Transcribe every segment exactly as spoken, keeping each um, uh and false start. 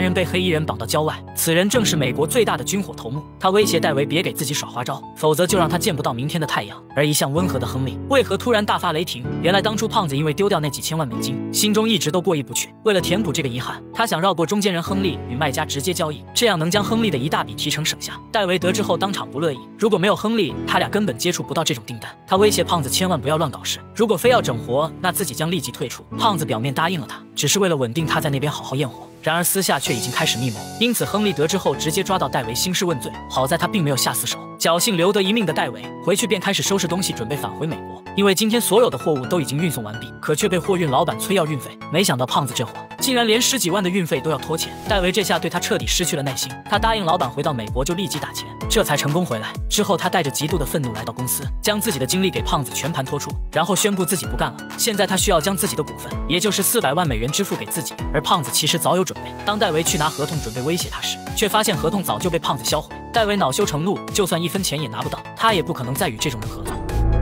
人被黑衣人绑到郊外，此人正是美国最大的军火头目。他威胁戴维别给自己耍花招，否则就让他见不到明天的太阳。而一向温和的亨利为何突然大发雷霆？原来当初胖子因为丢掉那几千万美金，心中一直都过意不去。为了填补这个遗憾，他想绕过中间人亨利，与卖家直接交易，这样能将亨利的一大笔提成省下。戴维得知后当场不乐意，如果没有亨利，他俩根本接触不到这种订单。他威胁胖子千万不要乱搞事，如果非要整活，那自己将立即退出。胖子表面答应了他，只是为了稳定他在那边好好验货。然而私下却已经开始密谋，因此亨利得知后直接抓到戴维兴师问罪。好在他并没有下死手，侥幸留得一命的戴维回去便开始收拾东西，准备返回美国。因为今天所有的货物都已经运送完毕，可却被货运老板催要运费。没想到胖子这货竟然连十几万的运费都要拖欠，戴维这下对他彻底失去了耐心。他答应老板回到美国就立即打钱，这才成功回来。之后他带着极度的愤怒来到公司，将自己的经历给胖子全盘托出，然后宣布自己不干了。现在他需要将自己的股份，也就是四百万美元支付给自己。而胖子其实早有准备，当戴维去拿合同准备威胁他时，却发现合同早就被胖子销毁。戴维恼羞成怒，就算一分钱也拿不到，他也不可能再与这种人合作。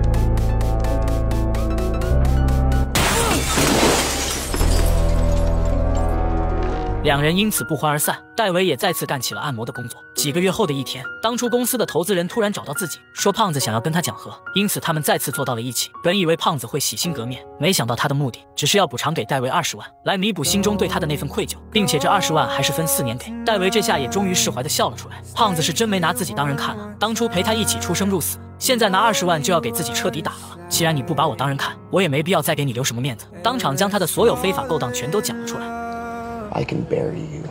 两人因此不欢而散，戴维也再次干起了按摩的工作。几个月后的一天，当初公司的投资人突然找到自己，说胖子想要跟他讲和，因此他们再次坐到了一起。本以为胖子会洗心革面，没想到他的目的只是要补偿给戴维二十万，来弥补心中对他的那份愧疚，并且这二十万还是分四年给。戴维这下也终于释怀的笑了出来，胖子是真没拿自己当人看了，当初陪他一起出生入死，现在拿二十万就要给自己彻底打了。既然你不把我当人看，我也没必要再给你留什么面子，当场将他的所有非法勾当全都讲了出来。 I can bury you.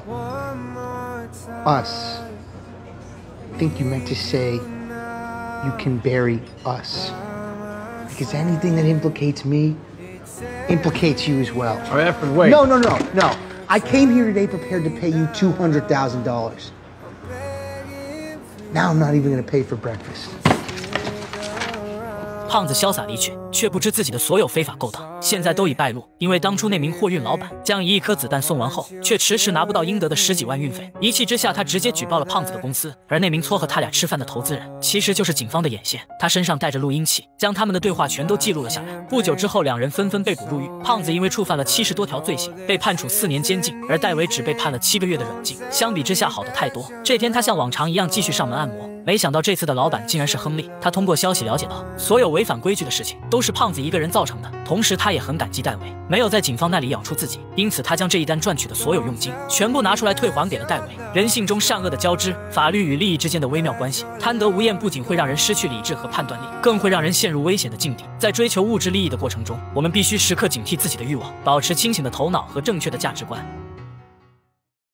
Us. I think you meant to say you can bury us. Because anything that implicates me implicates you as well. All right, Efren, wait. No, no, no, no. I came here today prepared to pay you two hundred thousand dollars. Now I'm not even going to pay for breakfast. 胖子潇洒离去，却不知自己的所有非法勾当现在都已败露。因为当初那名货运老板将一亿颗子弹送完后，却迟迟拿不到应得的十几万运费。一气之下，他直接举报了胖子的公司。而那名撮合他俩吃饭的投资人，其实就是警方的眼线。他身上带着录音器，将他们的对话全都记录了下来。不久之后，两人纷纷被捕入狱。胖子因为触犯了七十多条罪行，被判处四年监禁，而戴维只被判了七个月的软禁。相比之下，好的太多。这天，他像往常一样继续上门按摩。没想到这次的老板竟然是亨利。他通过消息了解到，所有违反规矩的事情都是胖子一个人造成的。同时，他也很感激戴维没有在警方那里咬出自己，因此他将这一单赚取的所有佣金全部拿出来退还给了戴维。人性中善恶的交织，法律与利益之间的微妙关系，贪得无厌不仅会让人失去理智和判断力，更会让人陷入危险的境地。在追求物质利益的过程中，我们必须时刻警惕自己的欲望，保持清醒的头脑和正确的价值观。